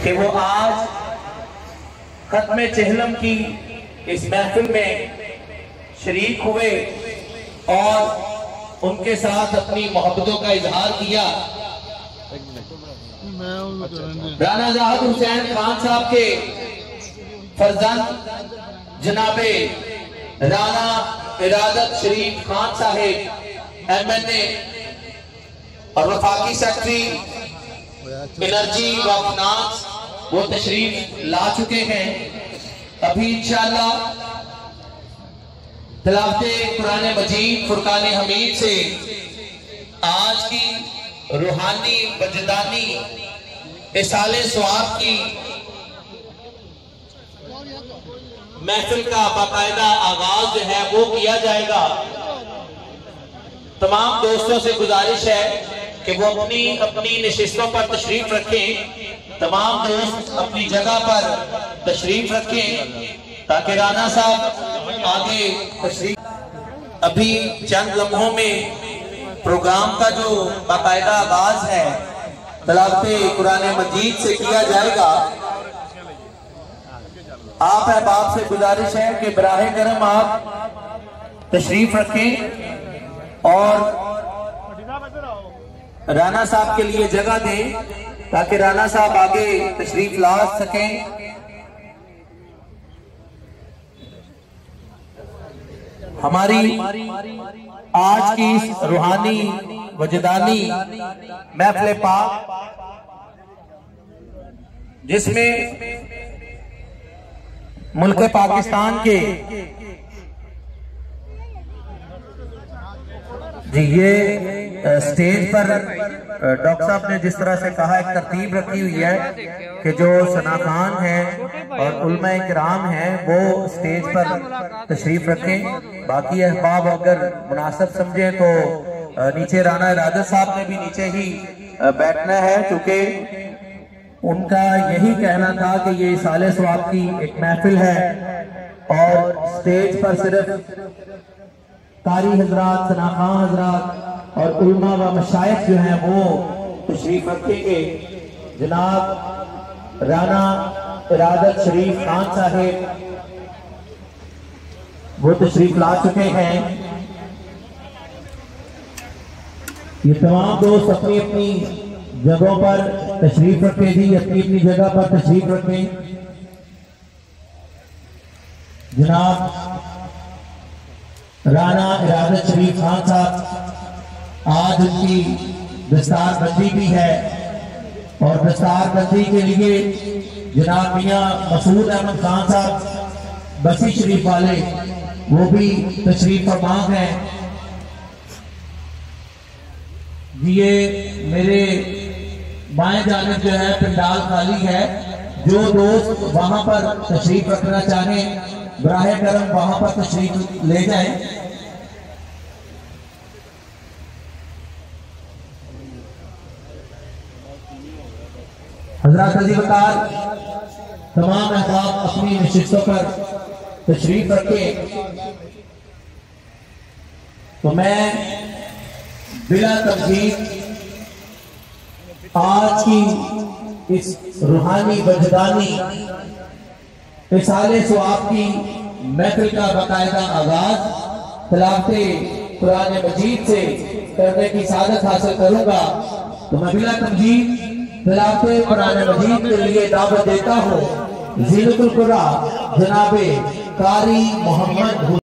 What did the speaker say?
कि वो आज खत्मे चहलम की इस महफिल में शरीक हुए और उनके साथ अपनी मोहब्बतों का इजहार किया। राना ज़ाहिद हुसैन खान साहब के फर्जंद जनाबे राना इरादत शरीफ खान साहिब MNA और वफाकी सेक्रेटरी एनर्जी व फाइनेंस वो तशरीफ ला चुके हैं। अभी इंशाअल्लाह तिलावते कुरान मजीद फुरकान हमीद से आज की रूहानी वजदानी इसाले सवाब की महफिल का बाकायदा आगाज जो है वो किया जाएगा। तमाम दोस्तों से गुजारिश है कि वो अपनी अपनी नशिस्तों पर तशरीफ रखें। तमाम दोस्त अपनी जगह पर तशरीफ रखें ताकि राना साहब आगे तशरीफ। अभी चंद लम्हों में प्रोग्राम का जो बाकायदा आगाज है तिलावते कुरान मजीद से किया जाएगा। आप अहबाब से गुजारिश है कि बराहे करम आप तशरीफ रखें और राना साहब के लिए जगह दें ताकि राना साहब आगे तशरीफ ला सकें। हमारी आज की रूहानी वजदानी महफिल पाक जिसमें मुल्क पाकिस्तान के जी ये स्टेज पर डॉक्टर साहब ने जिस तरह से कहा एक तरतीब रखी हुई है कि जो सना खान हैं और उलमा इकराम हैं वो स्टेज पर तशरीफ रखें। बाकी अहबाब अगर मुनासिब समझे तो नीचे राना इरादत साहब ने भी नीचे ही बैठना है क्योंकि उनका यही कहना था कि ये इसाले सवाब की एक महफिल है और स्टेज पर सिर्फ कारी हजरात सना खां हजरात और उलमा व मशाइख जो हैं वो तशरीफ रखेंगे। जनाब राना इरादत शरीफ खान साहिब वो तशरीफ ला चुके हैं। ये तमाम दोस्त अपनी अपनी जगहों पर तशरीफ रखें जी, अपनी अपनी जगह पर तशरीफ रखें। जनाब राना इरादत शरीफ खान साहब आज उनकी दस्तार बंदी भी है और दस्तार बंदी के लिए जनाब मियां मसूद अहमद खान साहब बसी शरीफ वाले वो भी तशरीफ फरमा हैं। ये मेरे बाएं जानिब जो है पंडाल खाली है। जो दोस्त वहां पर तशरीफ रखना चाहें बराहे करम वहां पर तशरीफ ले जाएं। हजरत अज़ीज़ तमाम अहबाब अपनी नशिस्तों पर तशरीफ रखें। तो मैं बिला तफसील आज की इस रूहानी वजदानी इसाले सवाब की महफिल का बाकायदा आगाज तिलावते कुरान मजीद से करने की सादत हासिल करूंगा। तो मैं बिला तमजीद तिलावते कुरान मजीद के लिए दावत देता हूँ ज़ीनतुल कुरान जनाबे कारी मोहम्मद